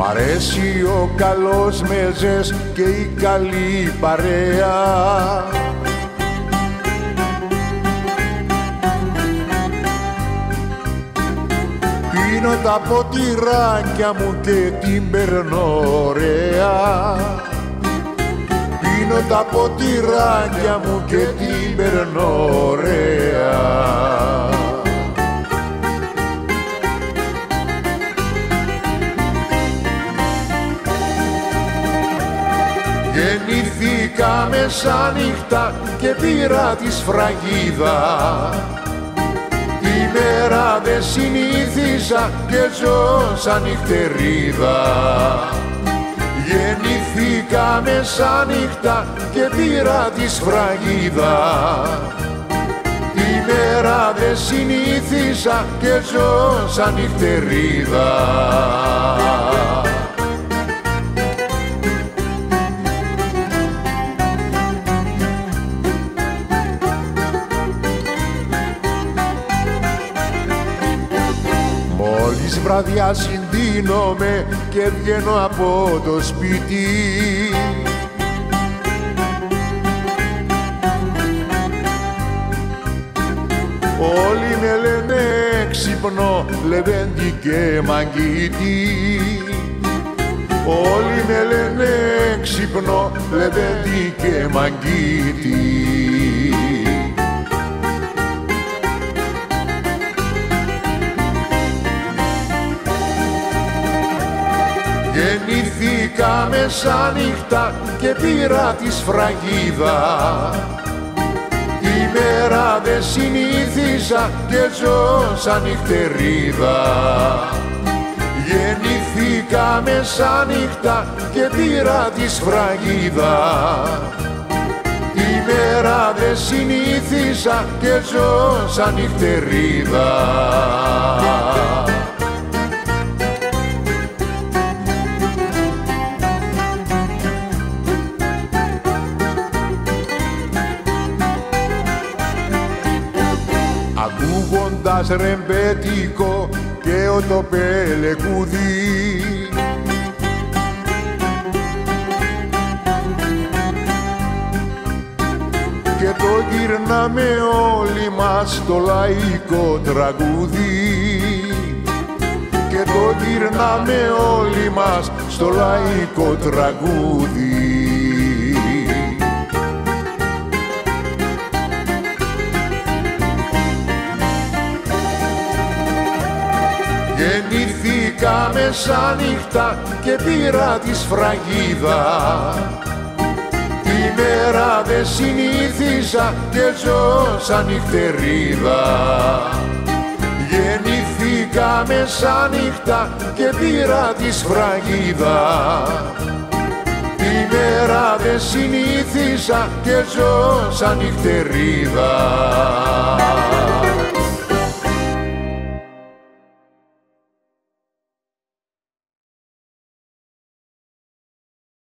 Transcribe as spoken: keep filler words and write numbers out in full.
αρέσει ο καλός μεζές και η καλή παρέα. Πίνω τα ποτηράκια μου και την περνώ ωραία. Πίνω τα ποτηράκια μου και την περνώ ωραία. Γεννήθηκα μεσάνυχτα και πήρα τη σφραγίδα. Τη μέρα δε συνήθιζα και ζω σαν νυχτερίδα. Γεννήθηκα μεσάνυχτα και πήρα τη σφραγίδα. Τη μέρα δε συνήθιζα και ζω σαν νυχτερίδα. Μόλις βραδιά συντείνομαι και βγαίνω από το σπίτι, όλοι με λένε έξυπνο, λεβέντη και μαγκίτη. Όλοι με λένε έξυπνο, λεβέντη και μαγκίτη. Γεννήθηκα μεσάνυχτα και πήρα τη σφραγίδα. Τη μέρα δε συνήθιζα και ζω σαν νυχτερίδα. Γεννήθηκα μεσάνυχτα και πήρα τη σφραγίδα. Τη μέρα δε συνήθιζα και ζω σαν νυχτερίδα. Ακούγοντας ρεμπέτικο και ο το πελεκούδι, και το γυρνάμε όλοι μας το λαϊκό τραγούδι, και το γυρνάμε όλοι μας στο λαϊκό τραγούδι. Γεννήθηκα μεσάνυχτα και πήρα τη σφραγίδα. Τη μέρα δε συνήθιζα και ζω σαν νυχτερίδα. Γεννήθηκα μεσάνυχτα και πήρα τη σφραγίδα. Τη μέρα δε συνήθιζα και ζω σαν νυχτερίδα.